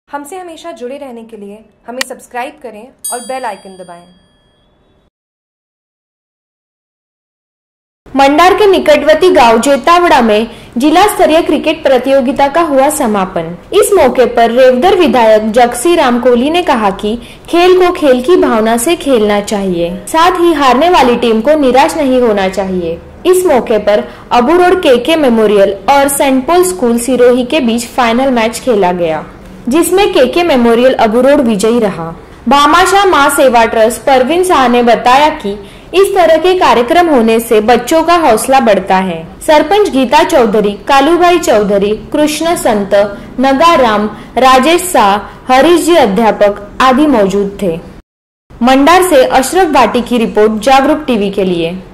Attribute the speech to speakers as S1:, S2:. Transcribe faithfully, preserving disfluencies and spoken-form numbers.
S1: हमसे हमेशा जुड़े रहने के लिए हमें सब्सक्राइब करें और बेल आइकन दबाएं।
S2: मंडार के निकटवर्ती गांव जेतावड़ा में जिला स्तरीय क्रिकेट प्रतियोगिता का हुआ समापन। इस मौके पर रेवदर विधायक जगसी राम कोहली ने कहा कि खेल को खेल की भावना से खेलना चाहिए, साथ ही हारने वाली टीम को निराश नहीं होना चाहिए। इस मौके पर अबू रोड केके मेमोरियल और सेंट पॉल स्कूल सिरोही के बीच फाइनल मैच खेला गया, जिसमें केके मेमोरियल अबू रोड विजयी रहा। भामाशाह मां सेवा ट्रस्ट परवीन शाह ने बताया कि इस तरह के कार्यक्रम होने से बच्चों का हौसला बढ़ता है। सरपंच गीता चौधरी, कालूभाई चौधरी, कृष्ण संत, नगाराम, राजेश शाह, हरीश जी अध्यापक आदि मौजूद थे। मंडार से अशरफ भाटी की रिपोर्ट जागरूक टीवी के लिए।